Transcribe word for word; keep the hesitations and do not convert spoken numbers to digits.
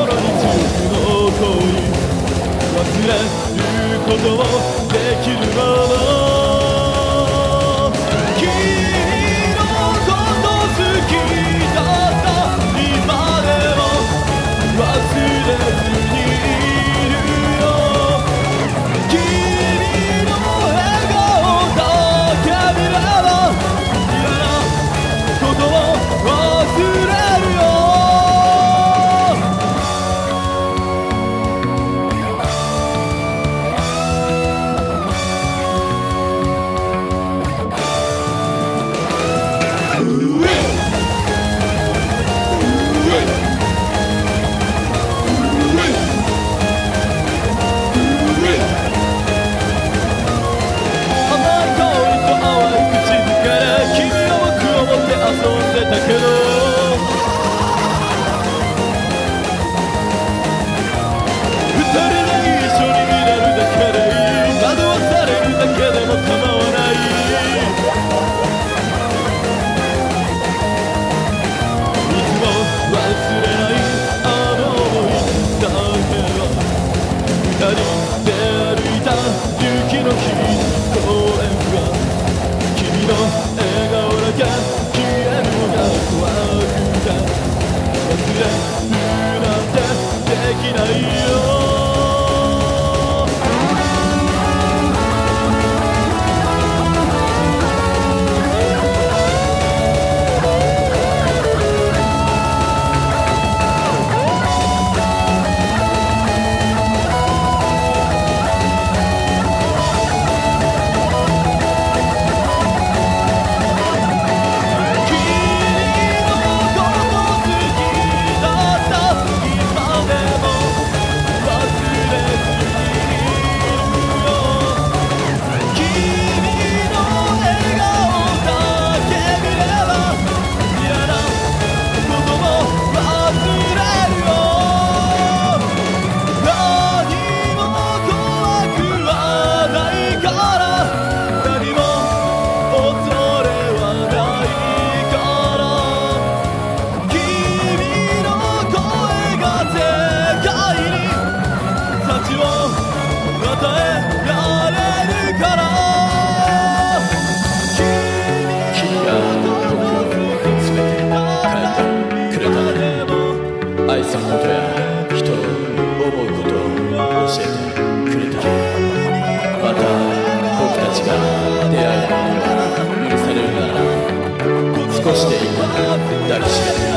のに中の恋忘れることもできるもの君のこと好きだった今でも忘れずにいるよ君の笑顔だけ見れば嫌なことを忘れるよ遊んでたけど二人で一緒にいれるだけでいい惑わされるだけでも構わないいつも忘れないあの想いだけは二人で歩いた雪の日公園は君の笑顔だけ忘れるなんてできないよ愛することや人を思うことを教えてくれたまた僕たちが出会えることが許されるなら少しでいいから抱きしめて